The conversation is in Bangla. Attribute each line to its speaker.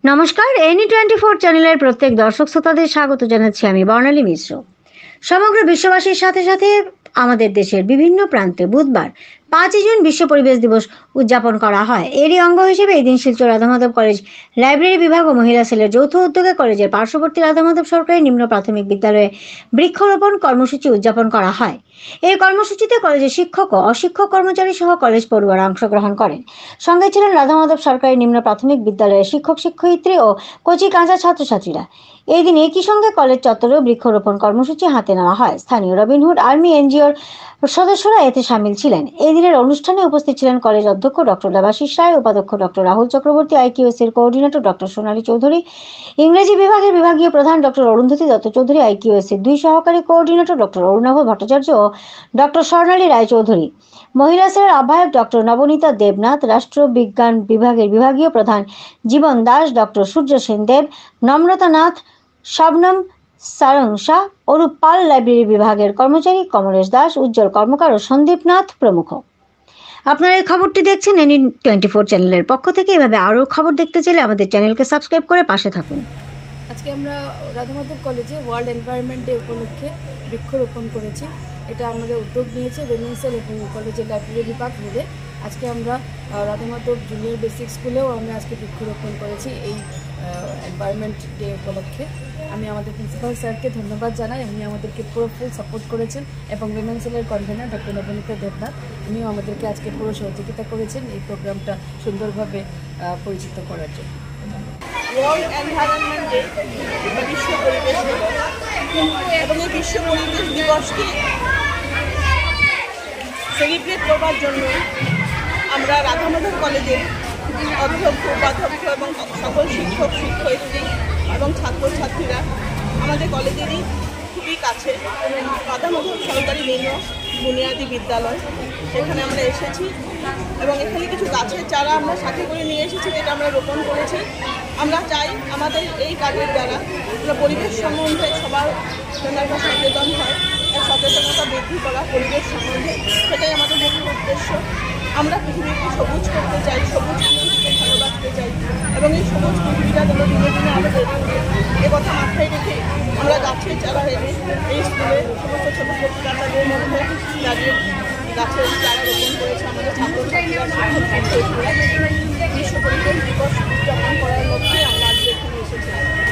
Speaker 1: নমস্কার, NE24 চ্যানেলের প্রত্যেক দর্শক শ্রোতাদের স্বাগত জানাচ্ছি আমি বর্ণালী মিশ্র। সমগ্র বিশ্ববাসীর সাথে সাথে আমাদের দেশের বিভিন্ন প্রান্তে বুধবার 5 জুন বিশ্ব পরিবেশ দিবস উদযাপন করা হয়। এরই অঙ্গ হিসেবে এই দিন শিলচর রাধামাধব কলেজ লাইব্রেরি বিভাগ ও মহিলা সেলের যৌথ উদ্যোগে কলেজের পার্শ্ববর্তী রাধামাধব সরকারি নিম্ন প্রাথমিক বিদ্যালয়ে বৃক্ষরোপণ কর্মসূচি উদযাপন করা হয়। এই কর্মসূচিতে কলেজের শিক্ষক ও অশিক্ষক কর্মচারী সহ কলেজ পড়ুয়ারা অংশগ্রহণ করেন। সঙ্গে ছিলেন রাধামাধব সরকারি নিম্ন প্রাথমিক বিদ্যালয়ের শিক্ষক শিক্ষয়িত্রী ও কচি কাঁচা ছাত্রছাত্রীরা। এই দিন একই সঙ্গে কলেজ চত্বরেও বৃক্ষরোপণ কর্মসূচি হাতে নেওয়া হয়। স্থানীয় রবিনহুড আর্মি এনজিওর সদস্যরা এতে সামিল ছিলেন। এই দিনের অনুষ্ঠানে উপস্থিত ছিলেন কলেজ অধ্যক্ষ ডক্টর দেবাশিস রায়, উপাধ্যক্ষ ডক্টর রাহুল চক্রবর্তী, আইকিউএসির কোঅর্ডিনেটর ডক্টর সোনালী চৌধুরী, ইংরেজি বিভাগের বিভাগীয় প্রধান ডক্টর অরুন্ধতী দত্ত চৌধুরী, আইকিউএসির 2 সহকারী কোঅর্ডিনেটর ডক্টর অরুণাভ ভট্টাচার্য ও ডক্টর স্বর্ণালী রায় চৌধুরী, মহিলা সেলের আহ্বায়ক ডক্টর নবনীতা দেবনাথ, রাষ্ট্রবিজ্ঞান বিভাগের বিভাগীয় প্রধান জীবন দাস, ডক্টর সূর্য সেনদেব, নম্রতা নাথ, শবনম সারংসা, অরূপ পাল, লাইব্রেরি বিভাগের কর্মচারী কমলেশ দাস, উজ্জ্বল কর্মকার ও সন্দীপ নাথ প্রমুখ। আপনারা এই খবরটি দেখছেন NE24 চ্যানেলের পক্ষ থেকে। এভাবে আরও খবর দেখতে চাইলে আমাদের চ্যানেলকে সাবস্ক্রাইব করে পাশে থাকুন।
Speaker 2: আজকে আমরা রাধামাধব কলেজে ওয়ার্ল্ড এনভায়রনমেন্ট ডে উপলক্ষে বৃক্ষরোপণ করেছি। এটা আমাদের উদ্যোগ নিয়েছে উইমেন্স সেল এবং কলেজের লাইব্রেরি বিভাগ মিলে। আজকে আমরা রাধামাধব জুনিয়র বেসিক স্কুলেও আমরা আজকে বৃক্ষরোপণ করেছি এই এনভায়রনমেন্ট ডে উপলক্ষে। আমি আমাদের প্রিন্সিপাল স্যারকে ধন্যবাদ জানাই, উনি আমাদেরকে পুরো ফুল সাপোর্ট করেছেন, এবং উইমেন্স সেলের কনভেনার ডক্টর নবনীতা দেবনাথ, উনিও আমাদেরকে আজকে পুরো সহযোগিতা করেছেন এই প্রোগ্রামটা সুন্দরভাবে পরিচিত করার জন্য।
Speaker 3: ওয়ার্ল্ড এনভায়রনমেন্ট ডে বিশ্ব পরিবেশ দিবস, এবং এই বিশ্ব পরিবেশ দিবসকে সেলিব্রেট করবার জন্য আমরা রাধামাধব কলেজের অধ্যক্ষ, উপাধ্যক্ষ এবং সকল শিক্ষক শিক্ষয়িত্রী এবং ছাত্রছাত্রীরা আমাদের কলেজেরই খুবই কাছে রাধামাধব সরকারি নিম্ন বুনিয়াদী বিদ্যালয়, সেখানে আমরা এসেছি এবং এখানে কিছু গাছের চারা আমরা সাথে করে নিয়ে এসেছি, যেটা আমরা রোপণ করেছি। আমরা চাই আমাদের এই কাজের দ্বারা আমরা পরিবেশ সম্বন্ধে সবার সচেতন হয়, সচেতনতা বৃদ্ধি করা পরিবেশ সম্বন্ধে, সেটাই আমাদের মুখ্য উদ্দেশ্য। আমরা পৃথিবীকে সবুজ করতে চাই, সবুজ পৃথিবীকে ভালোবাসতে চাই, এবং এই সবুজ পৃথিবীটা যেন দিনে দিনে আরও বেড়ে ওঠে এ কথা মাথায় রেখে আমরা গাছের চারা এনে এই স্কুলে সমস্ত ছোটো ছোটো বাচ্চাদের মধ্যে দাঁড়িয়ে গাছের চারা রোপণ করেছে আমাদের ছাত্রছাত্রীরা, শিক্ষক শিক্ষয়িত্রীরা। বিশ্ব পরিবেশ দিবস উদযাপন করার মধ্যে আমরা আজকে এখানে এসেছি।